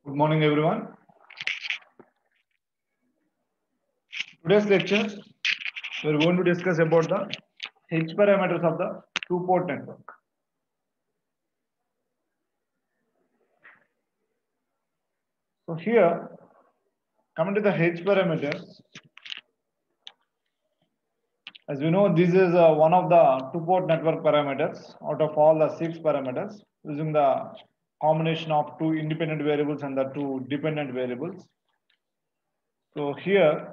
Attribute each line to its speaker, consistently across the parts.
Speaker 1: Good morning, everyone. Today's lecture, we are going to discuss about the H parameters of the two-port network. So here, coming to the H parameters, as we know, this is one of the two-port network parameters out of all the 6 parameters using the combination of 2 independent variables and the 2 dependent variables. So here,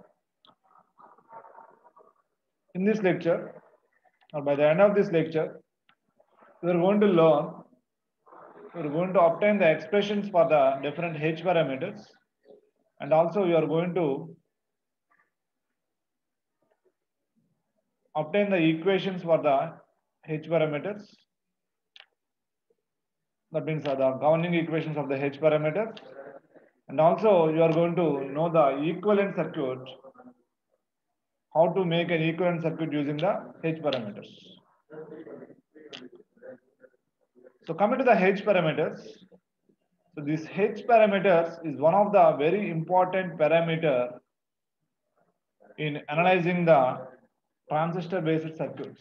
Speaker 1: in this lecture, or by the end of this lecture, we are going to learn, we are going to obtain the expressions for the different H parameters, and also you are going to obtain the equations for the H parameters. That means the governing equations of the H parameters. And also you are going to know the equivalent circuit, how to make an equivalent circuit using the H parameters. So coming to the H parameters, so this H parameters is one of the very important parameter in analyzing the transistor based circuits,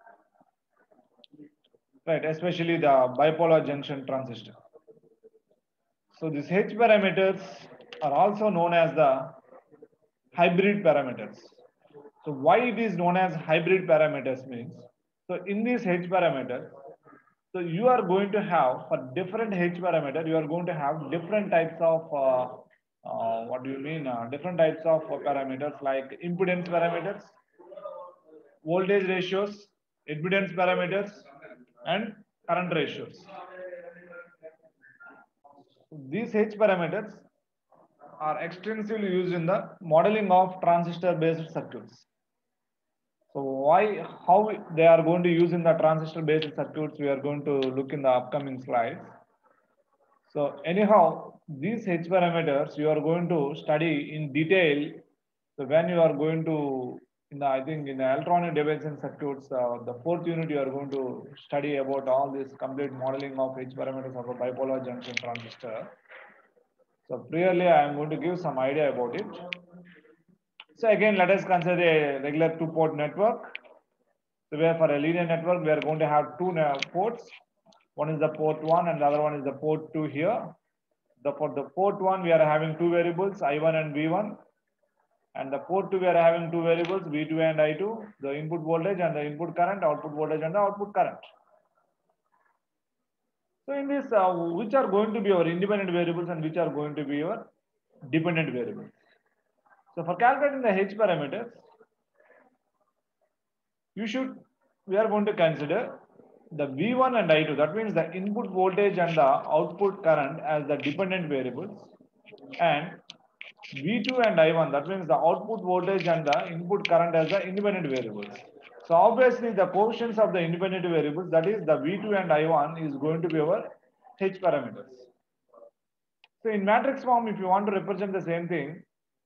Speaker 1: right? Especially the bipolar junction transistor. So these H parameters are also known as the hybrid parameters. So why it is known as hybrid parameters means, so in this H parameter, so you are going to have for different H parameter, you are going to have different types of what do you mean? Different types of parameters like impedance parameters, voltage ratios, impedance parameters, and current ratios. These H parameters are extensively used in the modeling of transistor based circuits. So why, how they are going to use in the transistor based circuits, we are going to look in the upcoming slides. So anyhow, these H parameters you are going to study in detail. So when you are going to, I think in the electronic devices and circuits, the 4th unit, you are going to study about all this complete modeling of H parameters of a bipolar junction transistor. So priorly, I am going to give some idea about it. So again, let us consider a regular two-port network. So where for a linear network, we are going to have 2 ports. One is the port 1 and the other one is the port 2 here. For the port 1, we are having 2 variables, I1 and V1. And the port 2, we are having 2 variables, V2 and I2, the input voltage and the input current, output voltage and the output current. So in this, which are going to be our independent variables and which are going to be your dependent variables? So for calculating the H parameters, we are going to consider the V1 and I2, that means the input voltage and the output current as the dependent variables, and V2 and I1, that means the output voltage and the input current as the independent variables. So obviously the coefficients of the independent variables, that is the V2 and I1, is going to be our H parameters. So in matrix form, if you want to represent the same thing,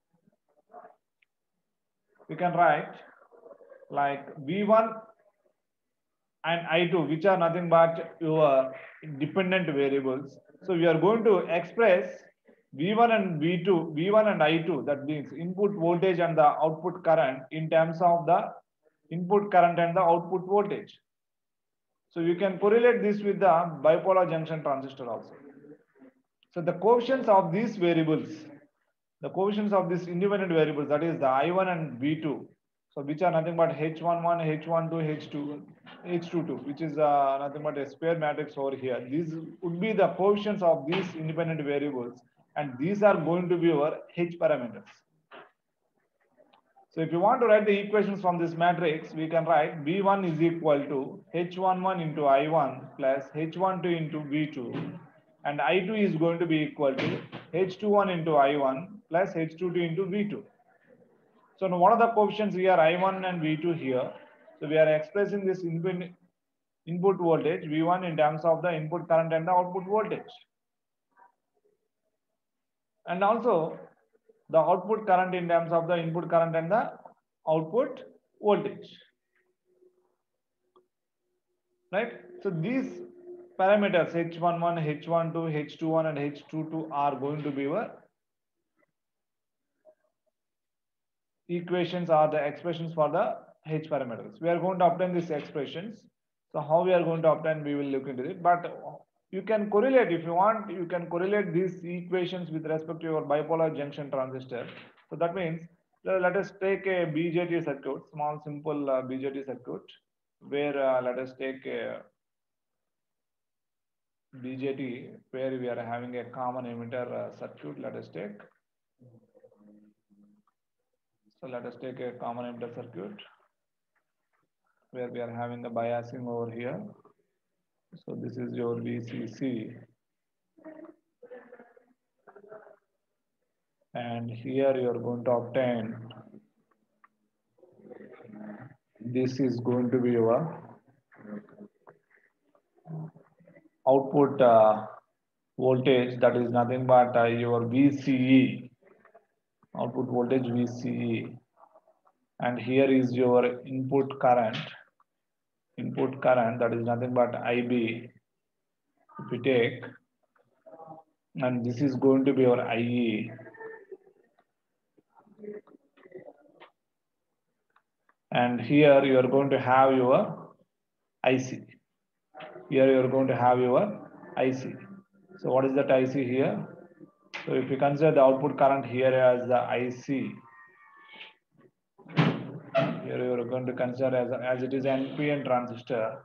Speaker 1: we can write like V1 and I2, which are nothing but your dependent variables. So we are going to express V1 and V2, V1 and I2, that means input voltage and the output current in terms of the input current and the output voltage. So you can correlate this with the bipolar junction transistor also. So the coefficients of these variables, the coefficients of these independent variables, that is the I1 and V2, so which are nothing but H11, H12, H2, H22, which is nothing but a square matrix over here. These would be the coefficients of these independent variables, and these are going to be our H parameters. So if you want to write the equations from this matrix, we can write V1 is equal to H11 into I1 plus H12 into V2, and I2 is going to be equal to H21 into I1 plus H22 into V2. So now what are the coefficients here, I1 and V2 here? So we are expressing this input voltage V1 in terms of the input current and the output voltage. And also the output current in terms of the input current and the output voltage. Right? So these parameters H11, H12, H21 and H22 are going to be your equations or the expressions for the H parameters. We are going to obtain these expressions. So how we are going to obtain, we will look into it. But you can correlate if you want. You can correlate these equations with respect to your bipolar junction transistor. So that means let us take a BJT circuit, small simple BJT circuit, where let us take a BJT where we are having a common emitter circuit. Let us take. So let us take a common emitter circuit where we are having the biasing over here. So this is your VCC. And here you are going to obtain, this is going to be your output voltage, that is nothing but your VCE, output voltage VCE. And here is your input current, that is nothing but IB, if we take, and this is going to be your IE. And here you are going to have your IC. Here you are going to have your IC. So what is that IC here? So if you consider the output current here as the IC, here you are going to consider as it is an NPN transistor.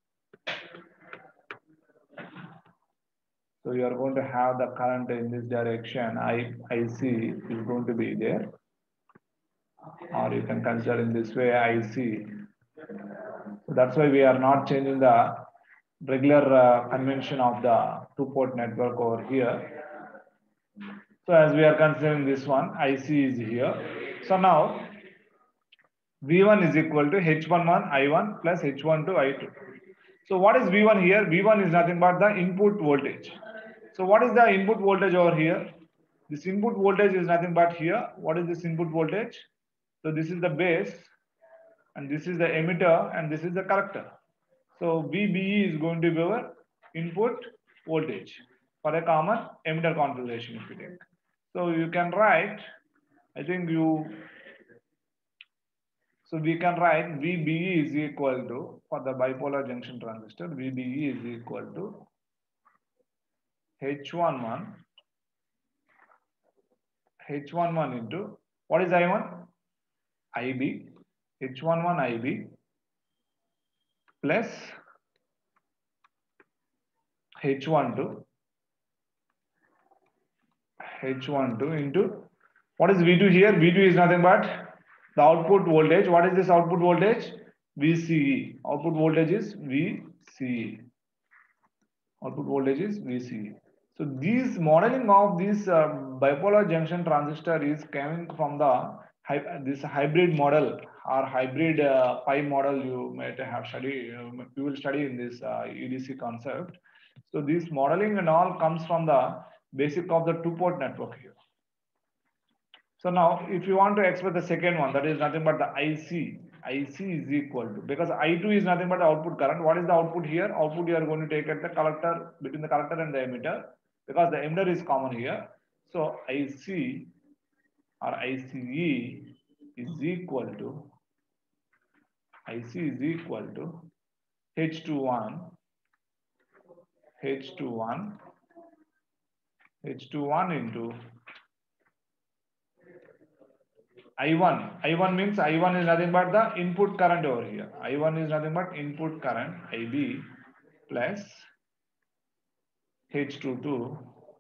Speaker 1: So you are going to have the current in this direction. IC is going to be there, or you can consider in this way IC. So that's why we are not changing the regular convention of the two-port network over here. So as we are considering this one, IC is here. So now V1 is equal to H11 I1 plus H12 I2. So what is V1 here? V1 is nothing but the input voltage. So what is the input voltage over here? This input voltage is nothing but here. What is this input voltage? So this is the base, and this is the emitter, and this is the collector. So VBE is going to be our input voltage for a common emitter configuration if you take. So you can write, I think you, so we can write VBE is equal to, for the bipolar junction transistor, VBE is equal to H11 into, what is I1? IB, H11 IB plus H12 into, what is V2 here? V2 is nothing but the output voltage. What is this output voltage? VCE. Output voltage is VCE. Output voltage is VCE. So these modeling of this bipolar junction transistor is coming from the this hybrid model or hybrid pi model you might have studied, you will study in this EDC concept. So this modeling and all comes from the basic of the two-port network here. So now if you want to express the second one, that is nothing but the IC. IC is equal to, because I2 is nothing but the output current. What is the output here? Output you are going to take at the collector, between the collector and the emitter, because the emitter is common here. So IC or ICE is equal to, IC is equal to H21 into I1. I1 means I1 is nothing but the input current over here. I1 is nothing but input current IB plus H22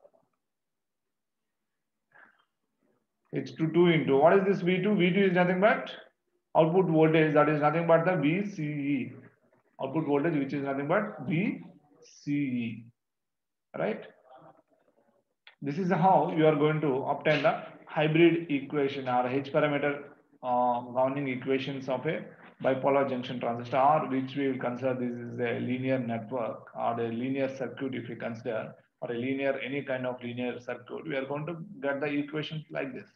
Speaker 1: into, what is this V2? V2 is nothing but output voltage, that is nothing but the VCE. Output voltage which is nothing but VCE. Right? This is how you are going to obtain the hybrid equation or H parameter governing equations of a bipolar junction transistor, or which we will consider this is a linear network or a linear circuit if we consider, or a linear, any kind of linear circuit. We are going to get the equations like this,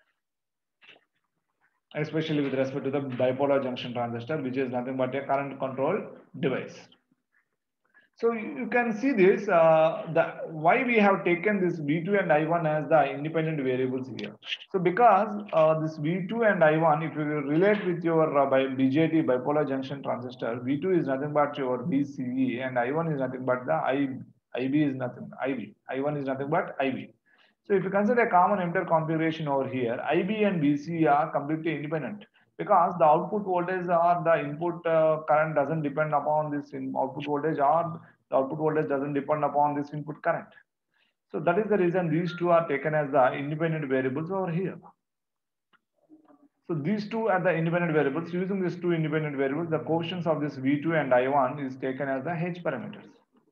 Speaker 1: especially with respect to the bipolar junction transistor, which is nothing but a current control device. So you can see this, why we have taken this V2 and I1 as the independent variables here. So because this V2 and I1, if you relate with your BJT, bipolar junction transistor, V2 is nothing but your BCE and I1 is nothing but the IB is nothing, I1 is nothing but IB. So if you consider a common emitter configuration over here, IB and BCE are completely independent because the output voltage or the input current doesn't depend upon this output voltage, or the output voltage doesn't depend upon this input current. So that is the reason these two are taken as the independent variables over here. So these two are the independent variables. Using these two independent variables, the coefficients of this V2 and I1 is taken as the H parameters.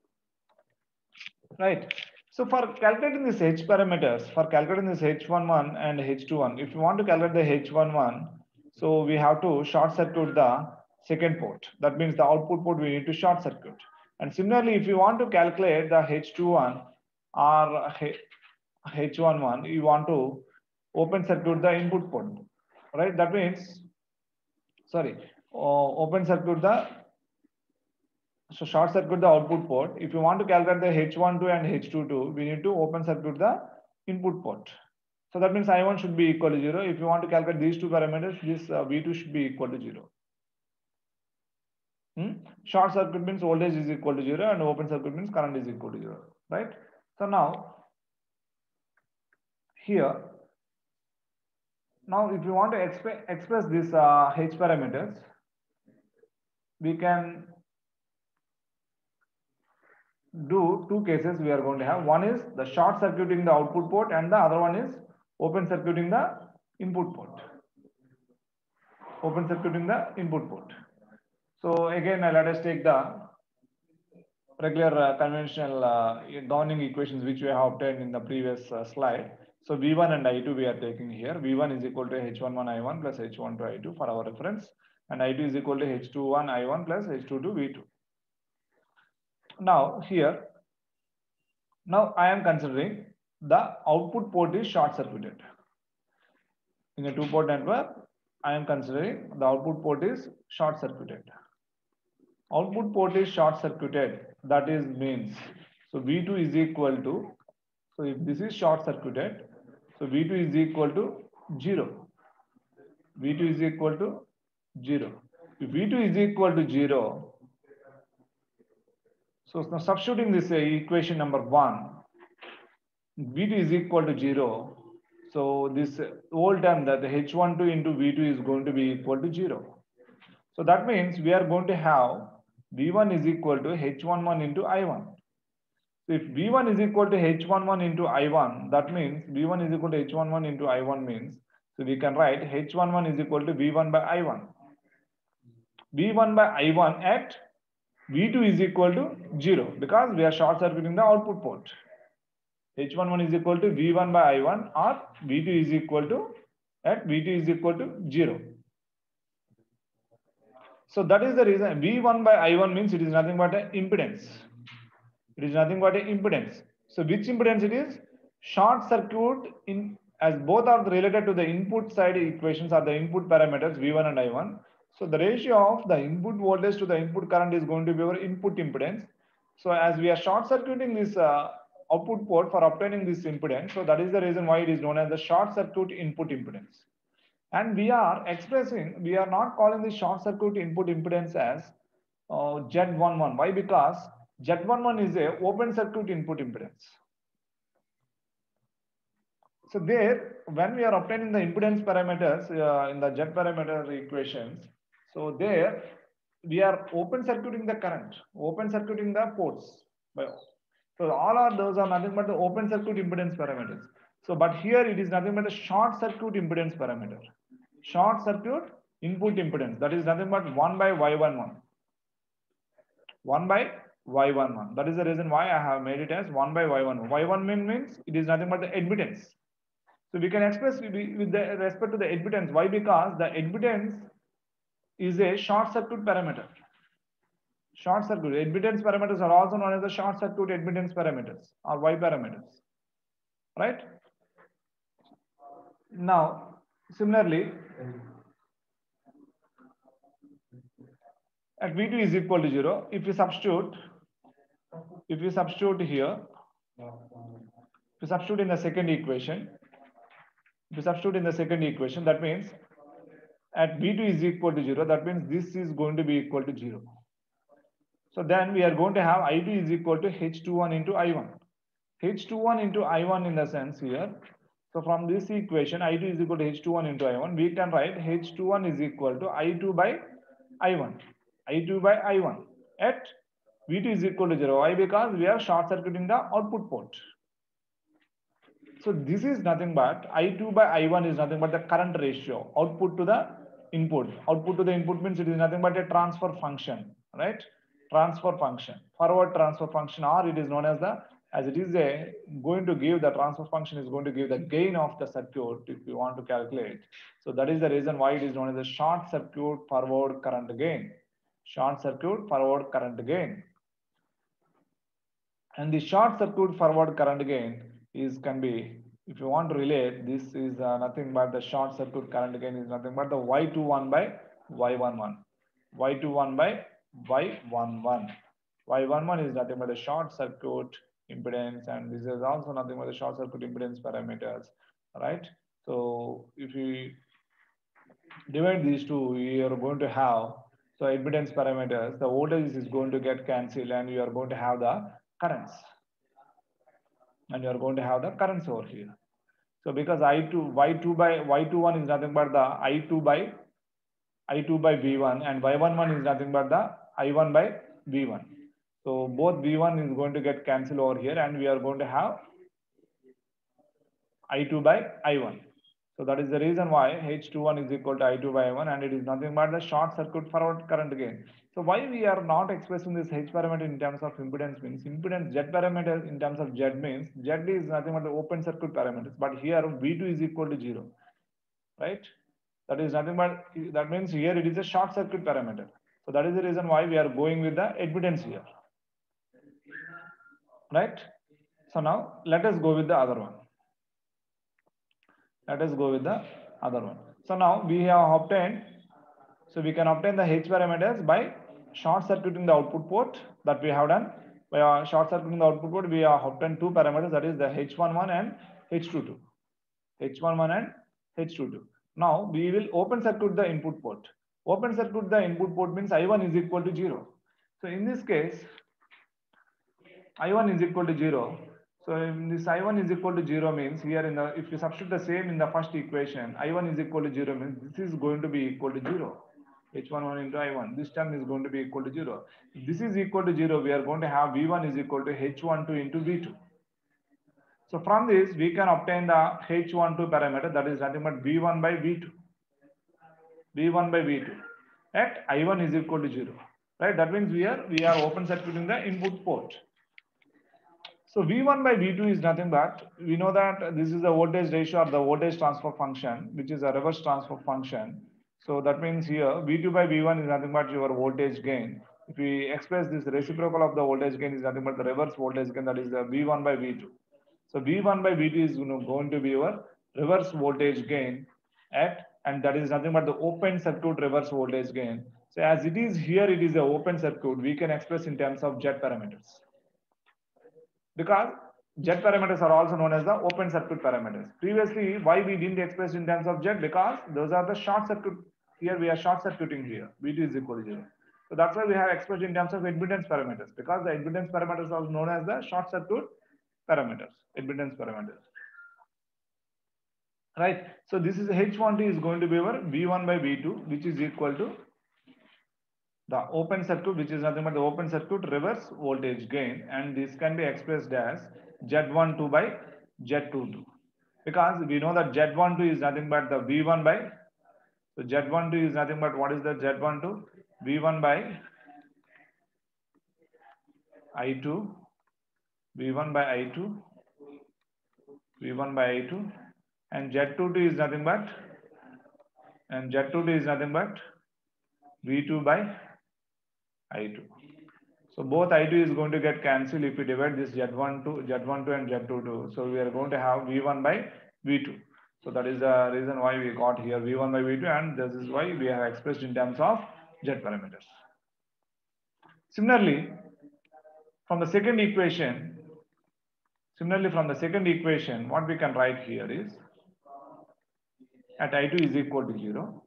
Speaker 1: Right. So for calculating this H parameters, for calculating this H11 and H21, if you want to calculate the H11, so we have to short circuit the second port. That means the output port we need to short circuit. And similarly, if you want to calculate the H21 or H11, you want to open circuit the input port, right? That means, sorry, open circuit the, so short circuit the output port. If you want to calculate the H12 and H22, we need to open circuit the input port. So that means I1 should be equal to 0. If you want to calculate these two parameters, this V2 should be equal to 0. Short circuit means voltage is equal to 0 and open circuit means current is equal to 0, right? So now here, now if you want to express this H parameters, we can do two cases we are going to have. One is the short circuiting the output port and the other one is open circuiting the input port. Open circuiting the input port. So again, let us take the regular conventional governing equations which we have obtained in the previous slide. So V1 and I2 we are taking here. V1 is equal to H11 I1 plus H12 I2 for our reference, and I2 is equal to H21 I1 plus H22 V2. Now here, now I am considering the output port is short circuited. In a two-port network, I am considering the output port is short circuited. Output port is short circuited, that is means, so V2 is equal to, so if this is short circuited, so V2 is equal to 0. V2 is equal to 0. If V2 is equal to 0, so now substituting this equation number 1, V2 is equal to 0. So this whole term, that the H12 into V2 is going to be equal to 0. So that means we are going to have V1 is equal to H11 into I1. So if V1 is equal to H11 into I1, that means V1 is equal to H11 into I1 means, so we can write H11 is equal to V1 by I1. V1 by I1 at V2 is equal to 0 because we are short circuiting the output port. H11 is equal to V1 by I1 or V2 is equal to, at V2 is equal to 0. So that is the reason V1 by I1 means it is nothing but an impedance. It is nothing but an impedance. So which impedance it is? Short circuit, in as both are related to the input side equations or the input parameters V1 and I1. So the ratio of the input voltage to the input current is going to be our input impedance. So as we are short circuiting this output port for obtaining this impedance, so that is the reason why it is known as the short circuit input impedance. And we are expressing, we are not calling the short circuit input impedance as Z11. Why? Because Z11 is a open circuit input impedance. So there, when we are obtaining the impedance parameters in the Z parameter equations, so there we are open circuiting the current, open circuiting the ports. So all are those are nothing but the open circuit impedance parameters. So but here it is nothing but a short circuit impedance parameter. Short circuit input impedance, that is nothing but 1 by Y11. 1 by Y11. That is the reason why I have made it as 1 by Y11. Y1 means it is nothing but the admittance. So we can express with the respect to the admittance. Why? Because the admittance is a short circuit parameter. Short circuit admittance parameters are also known as the short circuit admittance parameters or Y parameters, right? Now, similarly, at V2 is equal to 0, if we substitute if you substitute here, if you substitute in the second equation, that means at V2 is equal to 0, that means this is going to be equal to 0. So then we are going to have I2 is equal to H21 into I1. H21 into I1 in the sense here. So from this equation, I2 is equal to H21 into I1. We can write H21 is equal to I2 by I1. I2 by I1 at V2 is equal to 0. Why? Because we are short circuiting the output port. So this is nothing but I2 by I1 is nothing but the current ratio, output to the input. Output to the input means it is nothing but a transfer function, right? Transfer function, forward transfer function, or it is known as the, as it is a going to give, the transfer function is going to give the gain of the circuit if you want to calculate. So that is the reason why it is known as a short circuit forward current gain. Short circuit forward current gain. And the short circuit forward current gain is can be, if you want to relate, this is nothing but the short circuit current gain is nothing but the Y21 by Y11. Y21 by Y11. Y11 is nothing but the short circuit impedance, and this is also nothing but the short circuit impedance parameters, right? So if we divide these two, we are going to have, so impedance parameters, the voltage is going to get cancelled, and you are going to have the currents, and you are going to have the currents over here. So because I2 Y2 by Y21 is nothing but the I2 by V1, and Y11 is nothing but the I1 by V1. So both V1 is going to get cancelled over here, and we are going to have I2 by I1. So that is the reason why H21 is equal to I2 by I1, and it is nothing but the short circuit forward current gain. So why we are not expressing this H parameter in terms of impedance means impedance, Z parameter in terms of Z means Z is nothing but the open circuit parameters, but here V2 is equal to 0, right? That is nothing but, that means here it is a short circuit parameter. So that is the reason why we are going with the admittance here, right? So now let us go with the other one. Let us go with the other one. So now we have obtained, so we can obtain the H parameters by short circuiting the output port that we have done. By short circuiting the output port, we have obtained two parameters, that is the H11 and H22. H11 and H22. Now we will open circuit the input port. Open circuit the input port means I1 is equal to 0. So in this case, I1 is equal to 0. So in this I1 is equal to 0 means here in the, if you substitute the same in the first equation, I1 is equal to 0 means this is going to be equal to 0. H11 into I1, this term is going to be equal to 0. If this is equal to 0, we are going to have V1 is equal to H12 into V2. So from this, we can obtain the H12 parameter, that is nothing but V1 by V2. V1 by V2 at I1 is equal to 0. Right? That means we are open circuiting the input port. So V1 by V2 is nothing but, we know that this is the voltage ratio or the voltage transfer function, which is a reverse transfer function. So that means here V2 by V1 is nothing but your voltage gain. If we express this reciprocal of the voltage gain is nothing but the reverse voltage gain, that is the V1 by V2. So V1 by V2 is going to be your reverse voltage gain at, and that is nothing but the open circuit reverse voltage gain. So as it is here, it is a open circuit, we can express in terms of Z parameters. Because Z parameters are also known as the open circuit parameters. Previously, why we didn't express in terms of Z? Because those are the short circuit. Here we are short circuiting here. V2 is equal to 0. So that's why we have expressed in terms of admittance parameters, because the admittance parameters are known as the short circuit parameters, admittance parameters. Right. So this is H12 is going to be our V1 by V2, which is equal to the open circuit, which is nothing but the open circuit reverse voltage gain, and this can be expressed as Z12 by Z22, because we know that Z12 is nothing but the V1 by, so Z12 is nothing but, what is the Z12? V1 by I2, V1 by I2, V1 by I2, and Z22 is nothing but, and Z22 is nothing but V2 by I2. So both I2 is going to get cancelled if we divide this Z12 and Z22. So we are going to have V1 by V2. So that is the reason why we got here V1 by V2, and this is why we have expressed in terms of Z parameters. Similarly, From the second equation, similarly from the second equation, what we can write here is at I2 is equal to 0.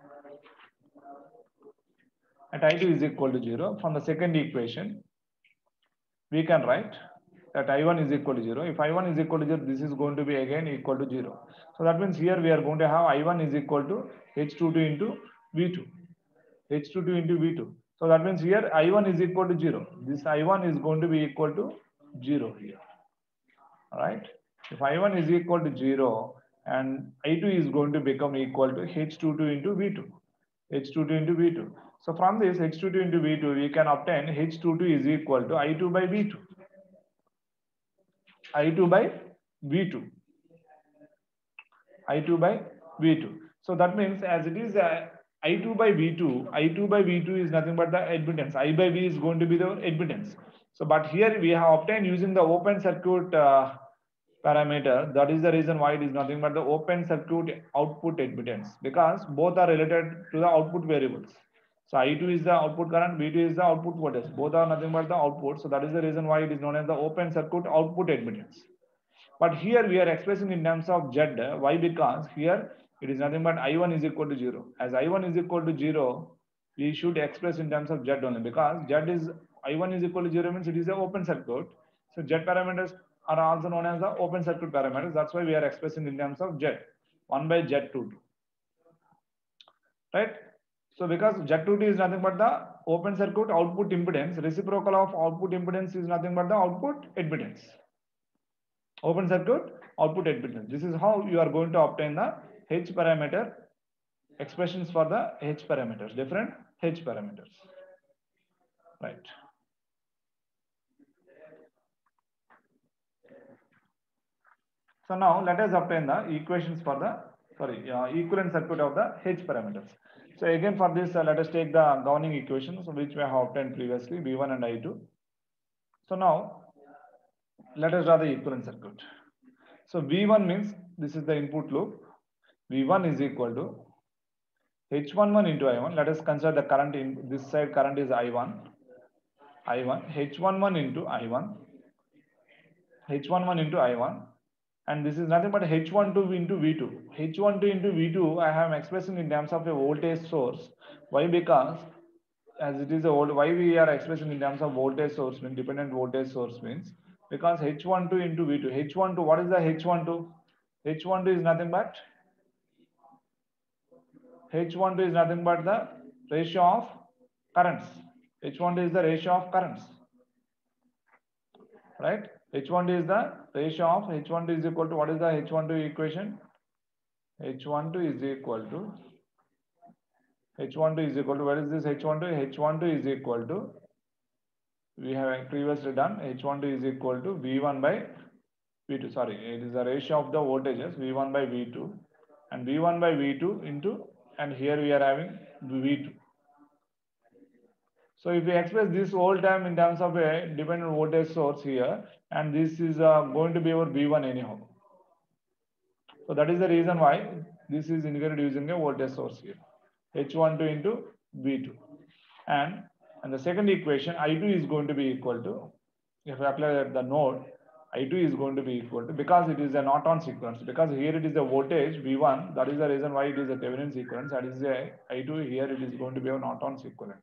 Speaker 1: At I2 is equal to 0. From the second equation, we can write that I1 is equal to 0. If I1 is equal to 0, this is going to be again equal to 0. So that means here we are going to have I1 is equal to H22 into V2. H22 into V2. So that means here I1 is equal to 0. This I1 is going to be equal to 0 here. Alright. If I1 is equal to 0 and I2 is going to become equal to H22 into V2. H22 into V2. So from this H22 into V2, we can obtain H22 is equal to I2 by V2. I2 by V2. I2 by V2. So that means as it is I2 by V2, I2 by V2 is nothing but the admittance. I by V is going to be the admittance. So but here we have obtained using the open circuit parameter. That is the reason why it is nothing but the open circuit output admittance, because both are related to the output variables. So I2 is the output current, V2 is the output voltage. Both are nothing but the output. So that is the reason why it is known as the open circuit output admittance. But here we are expressing in terms of Z. Why? Because here it is nothing but I1 is equal to 0. As I1 is equal to 0, we should express in terms of Z only, because Z is I1 is equal to 0 means it is an open circuit. So Z parameters are also known as the open circuit parameters. That's why we are expressing in terms of Z, 1 by Z22. Right? So because Z22 is nothing but the open circuit output impedance, reciprocal of output impedance is nothing but the output admittance. Open circuit output admittance. This is how you are going to obtain the H parameter expressions for the H parameters, different H parameters. Right. So now let us obtain the equations for the equivalent circuit of the H parameters. So again for this, let us take the governing equations which we have obtained previously, V1 and I2. So now let us draw the equivalent circuit. So V1 means this is the input loop. V1 is equal to H11 into I1. Let us consider the current in this side. Current is I1. H11 into I1. H11 into I1. And this is nothing but H12 into V2. H12 into V2 I am expressing in terms of a voltage source. Why? Because as it is a why we are expressing in terms of voltage source means dependent voltage source means because H12 into V2. H12, what is the H12? H12 is nothing but H12 is nothing but the ratio of currents. H12 is the ratio of currents. Right? H12 is the ratio of H12 is equal to, what is the H12 equation? H12 is equal to H12 is equal to, where is this H12? H12 is equal to, we have previously done, H12 is equal to V1 by V2. Sorry, it is the ratio of the voltages V1 by V2 and V1 by V2 into, and here we are having V2. So if we express this whole time in terms of a dependent voltage source here, and this is going to be our V1 anyhow. So that is the reason why this is indicated using a voltage source here. H12 into V2. And the second equation, I2 is going to be equal to, if I apply the node, I2 is going to be equal to, because it is a Norton sequence, because here it is a voltage V1, that is the reason why it is a Thevenin sequence, that is a I2, here it is going to be a Norton equivalent.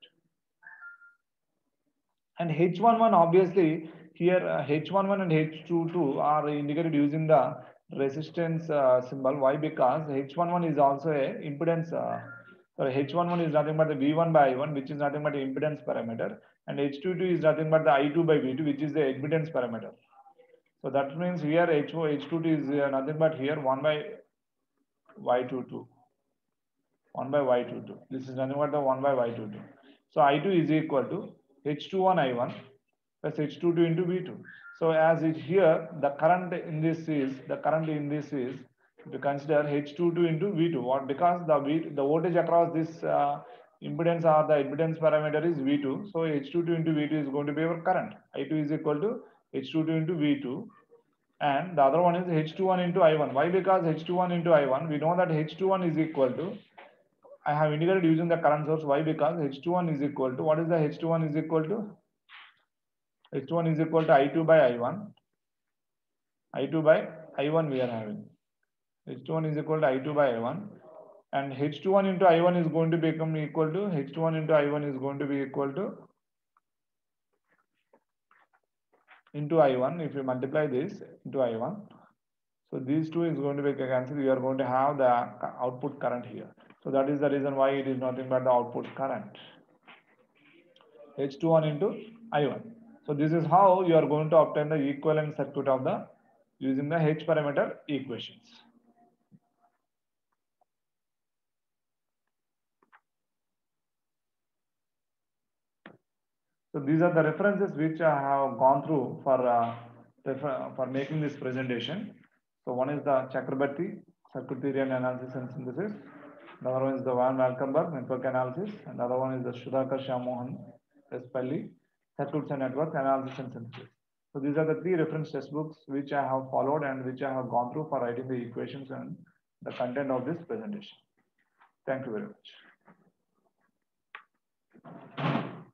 Speaker 1: And H11 obviously here H11 and H22 are indicated using the resistance symbol. Why? Because H11 is also a impedance. H11 is nothing but the V1 by I1, which is nothing but the impedance parameter, and H22 is nothing but the I2 by V2, which is the admittance parameter. So that means here H22 is nothing but here 1 by Y22. 1 by Y22. This is nothing but the 1 by Y22. So I2 is equal to H21 I1 plus H22 into V2. So as it here, the current in this is, if you consider H22 into V2. What? Because the voltage across this impedance or the impedance parameter is V2. So H22 into V2 is going to be our current. I2 is equal to H22 into V2. And the other one is H21 into I1. Why? Because H21 into I1, we know that H21 is equal to, I have indicated using the current source. Why? Because H21 is equal to, what is the H21 is equal to? H1 is equal to I2 by I1. I2 by I1 we are having. H1 is equal to I2 by I1. And H21 into I1 is going to become equal to, H21 into I1 is going to be equal to into I1. If you multiply this into I1, so these two is going to be cancelled. We are going to have the output current here. So that is the reason why it is nothing but the output current. H21 into I1. So this is how you are going to obtain the equivalent circuit of the using the H parameter equations. So these are the references which I have gone through for making this presentation. So one is the Chakrabarty circuit theory and analysis and synthesis. The other one is the Van Valkenburg network analysis, and the other one is the Sudhakar Shyammohan Espelli circuits and network analysis and synthesis. So these are the three reference textbooks which I have followed and which I have gone through for writing the equations and the content of this presentation. Thank you very much.